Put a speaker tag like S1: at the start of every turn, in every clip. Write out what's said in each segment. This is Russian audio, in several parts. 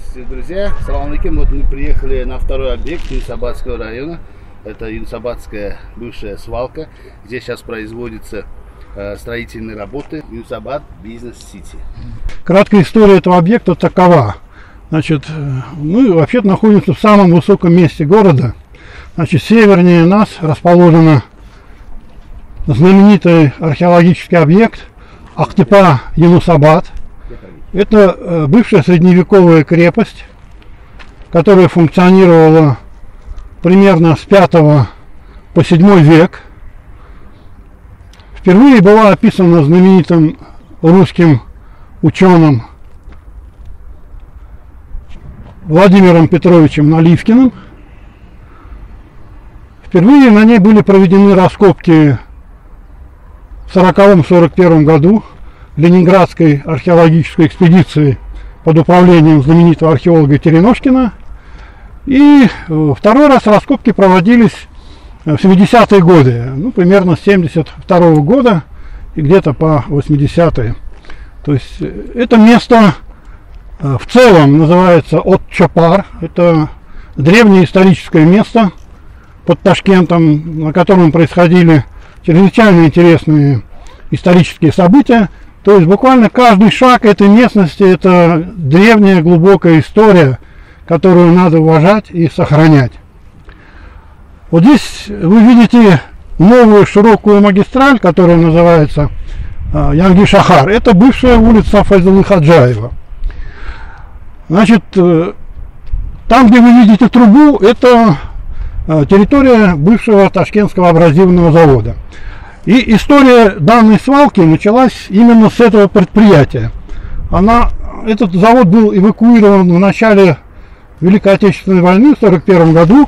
S1: Здравствуйте, друзья. Салам алейкум. Вот мы приехали на второй объект Юнусабадского района. Это Юнусабадская бывшая свалка, где сейчас производятся строительные работы. Юнусабад Бизнес-Сити.
S2: Краткая история этого объекта такова. Значит, мы вообще-то находимся в самом высоком месте города. Значит, севернее нас расположен знаменитый археологический объект Актепа Юнусабад. Это бывшая средневековая крепость, которая функционировала примерно с 5 по 7 век. Впервые была описана знаменитым русским ученым Владимиром Петровичем Наливкиным. Впервые на ней были проведены раскопки в 1940-1941 году Ленинградской археологической экспедиции под управлением знаменитого археолога Терешкина. И второй раз раскопки проводились в 70-е годы, ну, примерно с 72-го года и где-то по 80-е. То есть это место в целом называется От-Чапар. Это древнее историческое место под Ташкентом, на котором происходили чрезвычайно интересные исторические события. То есть буквально каждый шаг этой местности — это древняя глубокая история, которую надо уважать и сохранять. Вот здесь вы видите новую широкую магистраль, которая называется Янгишахар. Это бывшая улица Файзулы Хаджаева. Значит, там, где вы видите трубу, это территория бывшего Ташкентского абразивного завода. И история данной свалки началась именно с этого предприятия. Этот завод был эвакуирован в начале Великой Отечественной войны в 1941 году.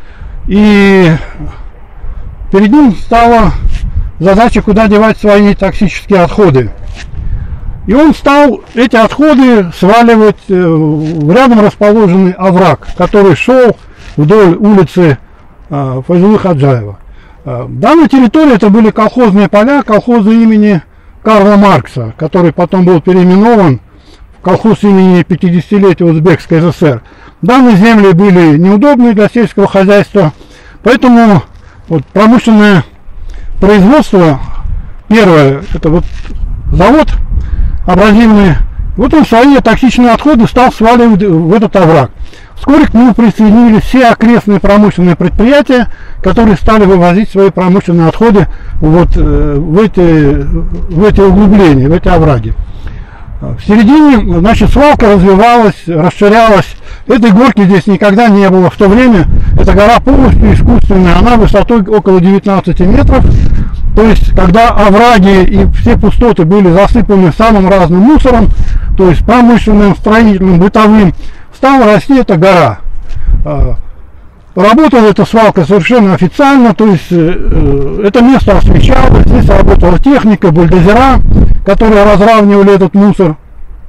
S2: И перед ним стала задача, куда девать свои токсические отходы. И он стал эти отходы сваливать в рядом расположенный овраг, который шел вдоль улицы Файзулы Хаджаева. Данная территория — это были колхозные поля, колхоза имени Карла Маркса, который потом был переименован в колхоз имени 50-летия Узбекской ССР. Данные земли были неудобны для сельского хозяйства, поэтому вот промышленное производство, первое, это вот завод абразивный, вот он свои токсичные отходы стал сваливать в этот овраг. Вскоре к нему присоединились все окрестные промышленные предприятия, которые стали вывозить свои промышленные отходы вот в эти углубления, в эти овраги. В середине, значит, свалка развивалась, расширялась. Этой горки здесь никогда не было в то время. Эта гора полностью искусственная, она высотой около 19 метров. То есть, когда овраги и все пустоты были засыпаны самым разным мусором, то есть промышленным, строительным, бытовым, стала расти эта гора. Работала эта свалка совершенно официально, то есть это место освещалось, здесь работала техника, бульдозера, которые разравнивали этот мусор.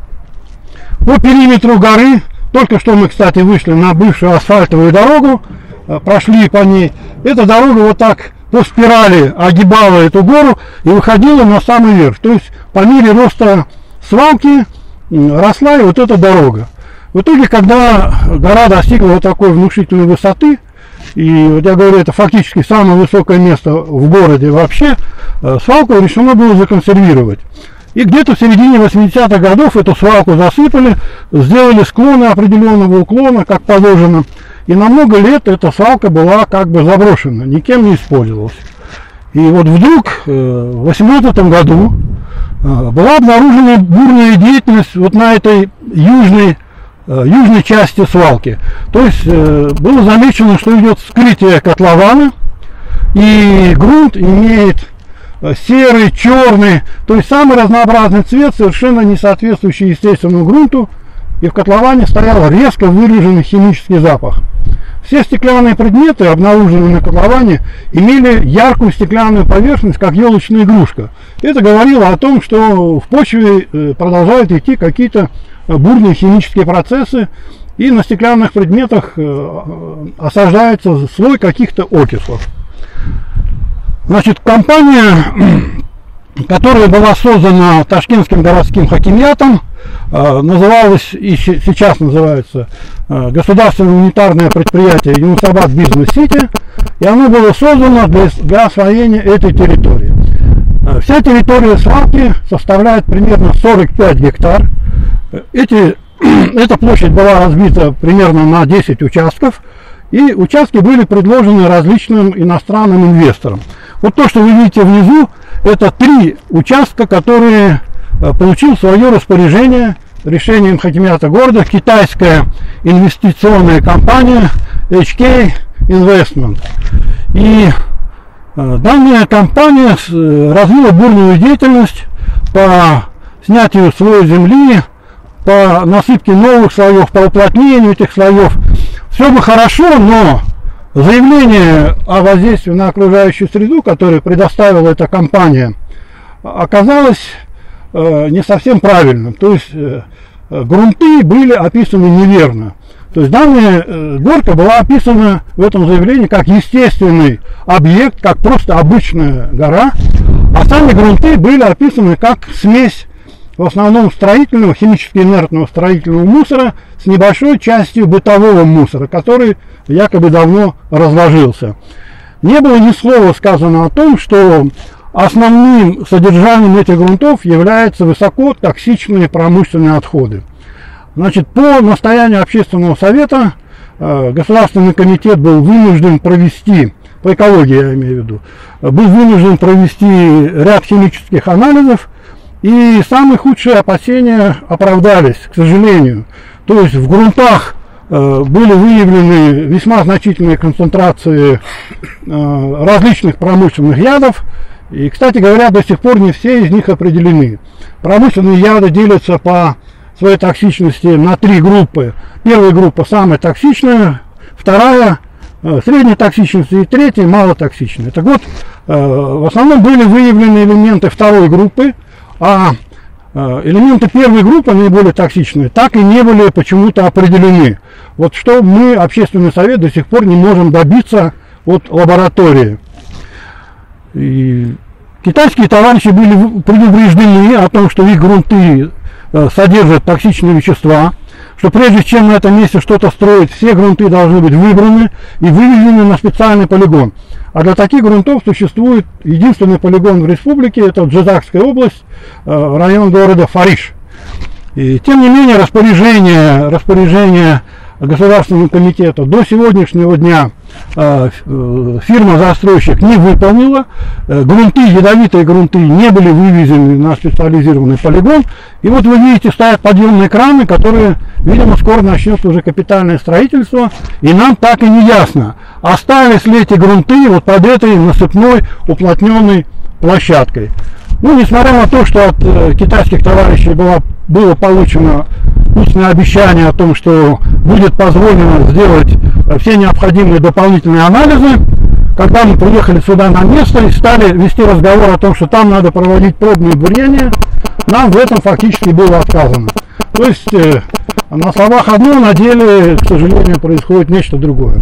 S2: По периметру горы, только что мы, кстати, вышли на бывшую асфальтовую дорогу, прошли по ней, эта дорога вот так по спирали огибала эту гору и выходила на самый верх. То есть по мере роста свалки росла и вот эта дорога. В итоге, когда гора достигла вот такой внушительной высоты, и вот я говорю, это фактически самое высокое место в городе вообще, свалку решено было законсервировать. И где-то в середине 80-х годов эту свалку засыпали, сделали склоны определенного уклона, как положено. И на много лет эта свалка была как бы заброшена, никем не использовалась. И вот вдруг в 2018 году была обнаружена бурная деятельность вот на этой южной части свалки. То есть было замечено, что идет вскрытие котлована, и грунт имеет серый, черный, то есть самый разнообразный цвет, совершенно не соответствующий естественному грунту, и в котловане стоял резко выраженный химический запах. Все стеклянные предметы, обнаруженные на котловане, имели яркую стеклянную поверхность, как елочная игрушка. Это говорило о том, что в почве продолжают идти какие-то бурные химические процессы, и на стеклянных предметах осаждается слой каких-то окислов. Значит, компания которая была создана Ташкентским городским хакимиатом, называлась и сейчас называется государственное унитарное предприятие Юнусабад Бизнес Сити, и оно было создано для освоения этой территории. Вся территория свалки составляет примерно 45 гектар. Эта площадь была разбита примерно на 10 участков, и участки были предложены различным иностранным инвесторам. Вот то, что вы видите внизу, это 3 участка, которые получил в свое распоряжение решением хакимиата города китайская инвестиционная компания HK Investment. И данная компания развила бурную деятельность по снятию слоя земли, по насыпке новых слоев, по уплотнению этих слоев. Все бы хорошо, но заявление о воздействии на окружающую среду, которое предоставила эта компания, оказалось не совсем правильным. То есть грунты были описаны неверно. То есть данная горка была описана в этом заявлении как естественный объект, как просто обычная гора, а сами грунты были описаны как смесь в основном строительного, химически инертного строительного мусора с небольшой частью бытового мусора, который якобы давно разложился. Не было ни слова сказано о том, что основным содержанием этих грунтов являются высокотоксичные промышленные отходы. Значит, по настоянию общественного совета Государственный комитет был вынужден провести, по экологии я имею в виду, был вынужден провести ряд химических анализов, и самые худшие опасения оправдались, к сожалению. То есть в грунтах были выявлены весьма значительные концентрации различных промышленных ядов. И, кстати говоря, до сих пор не все из них определены. Промышленные яды делятся по своей токсичности на 3 группы. Первая группа самая токсичная, вторая средней токсичности и третья малотоксичная. Так вот, в основном были выявлены элементы второй группы, а элементы первой группы, наиболее токсичные, так и не были почему-то определены. Вот что мы, общественный совет, до сих пор не можем добиться от лаборатории. И китайские товарищи были предупреждены о том, что их грунты содержат токсичные вещества, что прежде чем на этом месте что-то строить, все грунты должны быть выбраны и выведены на специальный полигон. А для таких грунтов существует единственный полигон в республике, это Джизакская область, район города Фариш. И тем не менее распоряжение Государственного комитета до сегодняшнего дня фирма-застройщик не выполнила. Грунты, ядовитые грунты не были вывезены на специализированный полигон. И вот вы видите, стоят подъемные краны, которые, видимо, скоро начнется уже капитальное строительство. И нам так и не ясно, остались ли эти грунты вот под этой насыпной уплотненной площадкой. Ну, несмотря на то, что от китайских товарищей было получено устное обещание о том, что будет позволено сделать все необходимые дополнительные анализы, когда мы приехали сюда на место и стали вести разговор о том, что там надо проводить пробные бурения, нам в этом фактически было отказано. То есть на словах одно, на деле, к сожалению, происходит нечто другое.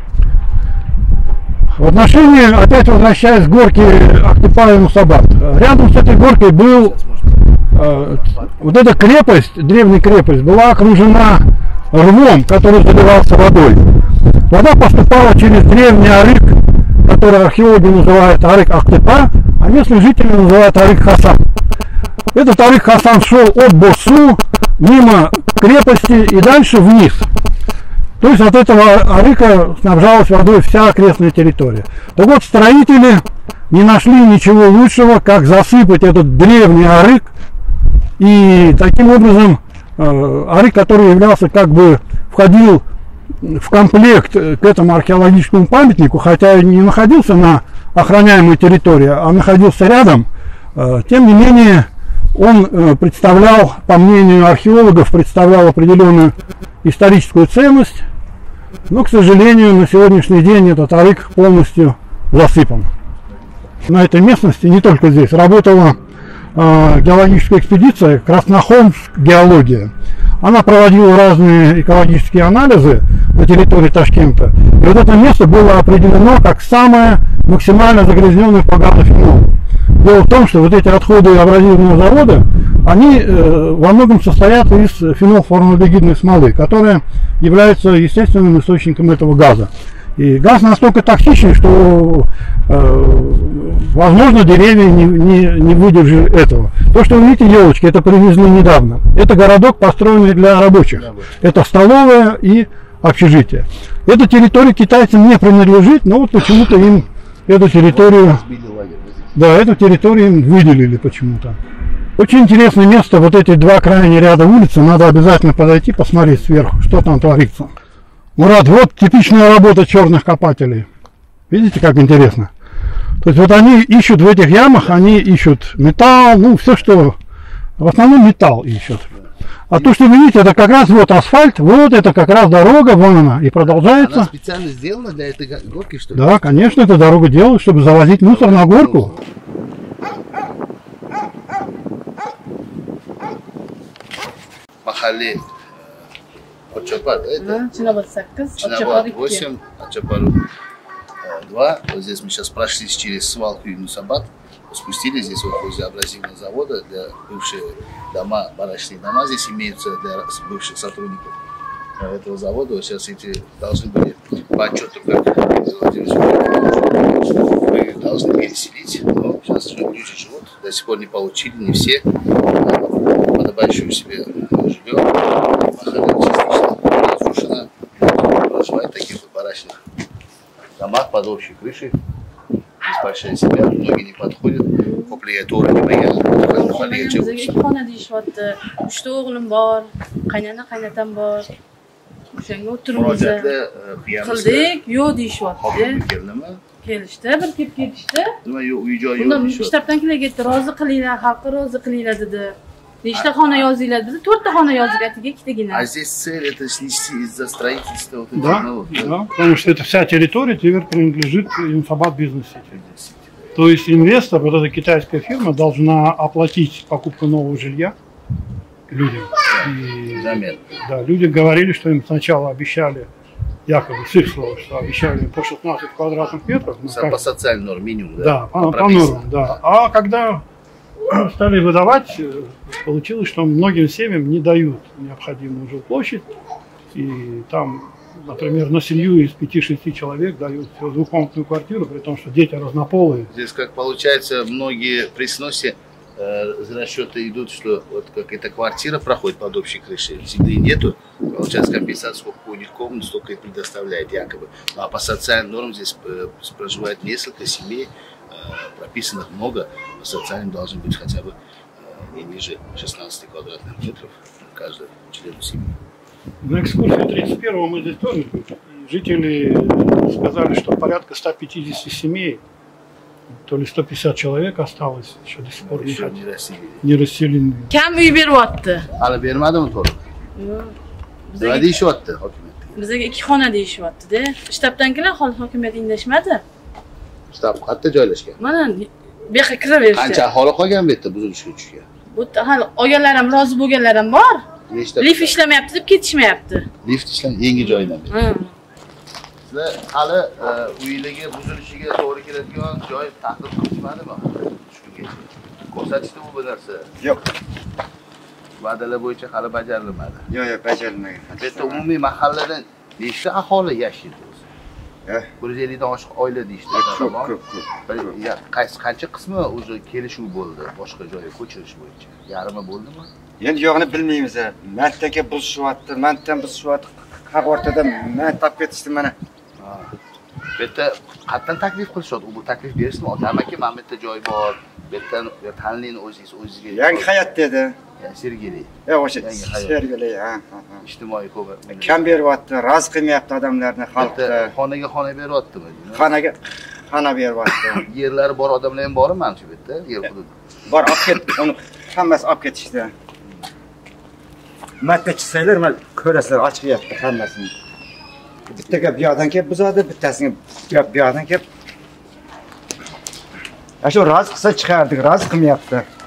S2: В отношении, опять возвращаясь к горке Актепа и Юнусабад, рядом с этой горкой был вот эта крепость, древняя крепость, была окружена рвом, который заливался водой. Вода поступала через древний арык, который археологи называют арык Актепа, а местные жители называют арык Хасан. Этот арык Хасан шел от Босу мимо крепости и дальше вниз. То есть от этого арыка снабжалась водой вся окрестная территория. Так вот, строители не нашли ничего лучшего, как засыпать этот древний арык. И таким образом арык, который являлся, как бы входил в комплект к этому археологическому памятнику, хотя и не находился на охраняемой территории, а находился рядом, тем не менее он представлял, по мнению археологов, представлял определенную историческую ценность, но, к сожалению, на сегодняшний день этот арык полностью засыпан. На этой местности, не только здесь, работала геологическая экспедиция Краснохолмск геология. Она проводила разные экологические анализы на территории Ташкента. И вот это место было определено как самое максимально загрязненное по газофенолу. Дело в том, что вот эти отходы абразивного завода, они во многом состоят из фенолформальдегидной смолы, которая является естественным источником этого газа. И газ настолько токсичный, что, возможно, деревья не выдержали этого. То, что вы видите, елочки, это привезли недавно. Это городок, построенный для рабочих. Это столовая и общежитие. Эта территория китайцам не принадлежит, но вот почему-то им эту территорию, эту территорию им выделили почему-то. Очень интересное место, вот эти два крайних ряда улицы, надо обязательно подойти, посмотреть сверху, что там творится. Мурат, вот типичная работа черных копателей. Видите, как интересно? То есть вот они ищут в этих ямах, они ищут металл, ну все что, в основном металл ищут. А то, что вы видите, это как раз вот асфальт, вот это как раз дорога, вон она, и продолжается.
S1: Она специально сделана для этой горки, что ли?
S2: Да, конечно, эта дорога делают, чтобы завозить мусор на горку.
S1: Махалли Отчапар, это?
S3: Чинабад 8,
S1: Чинабад 8, Отчапар 2. Вот здесь мы сейчас прошлись через свалку Юнусабад, спустились здесь вот возле абразивного завода, для бывшие дома, барачные дома здесь имеются для бывших сотрудников этого завода. Вот сейчас эти должны были по отчету, как вы должны переселить, но сейчас люди живут, до сих пор не получили, не все, подобающую себе жилье. Махалля частично разрушена, проживают в таких вот барачных домах под общей крышей. Большая семья, многие не подходят, ko'pliga to'g'ri kelmagan,
S3: bizga xona deyishyapti. 3 ta o'g'lim bor, qaynona qaynatam bor. O'shanga o'tiribmiz. Qildik, yo'q deyishyapti. Kelishdi, bir kelib ketishdi.
S1: Nima yo'q, uy joy yo'q
S3: deyishyapti. Shtabdan kelib rozi qilinglar, xalqqa rozi qilinglar dedi. Nechta xona yozinglar dedi. 4 ta xona yozib, atiga ikkitagina.
S1: А здесь цель это снести из-за строительства вот этих
S2: новых. Да, потому что эта вся территория теперь принадлежит Юнусабад бизнес-сити. То есть инвестор, вот эта китайская фирма, должна оплатить покупку нового жилья людям. И, да, люди говорили, что им сначала обещали, якобы с их слов, что обещали по 16 квадратных метров.
S1: По социальной норме минимум, да?
S2: Да, по нормам, да. А когда стали выдавать, получилось, что многим семьям не дают необходимую жилплощадь. И там, например, на семью из 5-6 человек дают двухкомнатную квартиру, при том, что дети разнополые.
S1: Здесь, как получается, многие при сносе расчеты идут, что вот как эта квартира проходит под общей крышей, земли нету, получается компенсация, сколько будет комнат, столько и предоставляет якобы. Ну, а по социальным нормам здесь проживает несколько семей, прописанных много, по социальным должны быть хотя бы не ниже 16 квадратных метров каждый член семьи.
S2: На экскурсии 31-го мы здесь тоже были. Жители сказали, что порядка 150 семей, то ли 150 человек осталось, еще до сих пор не расселены.
S3: Kam uy beryapti?
S1: Hali bermadimi to'liq? Nima deyishyapti hokimiyat?
S3: Bizga 2 xona deyishyapti-da. Shtabdankilar hokimiyat indashmadi.
S1: Shtab qayerda joylashgan?
S3: Mana bu yoqqa kiraverishdi.
S1: Qancha aholi qolgan bu yerda buzilishga tushgan?
S3: Bu yerda hali olganlar ham, rozi bo'lganlar ham bor. Lift ishlamayapti deb ketishmayapti.
S1: Lift ishlamayapti, yangi joydan beri. Sizlar hali uylarga buzilishiga to'g'ri keladigan joy tahlil qilishmadimi? Shungacha ko'rsatishdi bu narsa.
S4: Yo'q.
S1: Va'dalar bo'yicha hali bajarilmadi.
S4: Yo'q, bajarilmagan.
S1: Bu yerda umumiy mahalladan nechta aholi yashaydi o'zi? 150 dan oshiq oila deyishdi. Ko'p. Qancha qismi o'zi kelishuv bo'ldi boshqa joyga ko'chirish bo'yicha? Yarmi bo'ldimi?
S4: Endi yo'qni bilmaymiz. Mantaga buzishyapti, mantan buzishyapti. Haq o'rtada men topib ketishdi mana.
S1: Bu yerda qatdan taklif qilishyapti? Bu taklif berishmi? Amaki, mana bu yerda joy bor. Bu yerdan tanlayni o'zingizga.
S4: Yangi hayot dedi.
S1: Sergeli.
S4: O'sha Sergeli, ha.
S1: Ijtimoiy ko'p.
S4: Kam beryapti, rozi qilmayapti odamlarni, xalqqa.
S1: Xonaga beryaptimi?
S4: Xona beryapti.
S1: Yerlari bor odamlar ham bormi mana shu yerda? Yer hudud.
S4: Bor, olib ket, uni hammasi olib ketishdi. Marta chiqsanglar, mana ko'rasizlar, ochiq yotdi hammasini. Bittaga bu yoqdan kelib buzadi, bittasiga bu yoqdan kelib. Shu rozi qilsa chiqardik, rozi qilmayapti.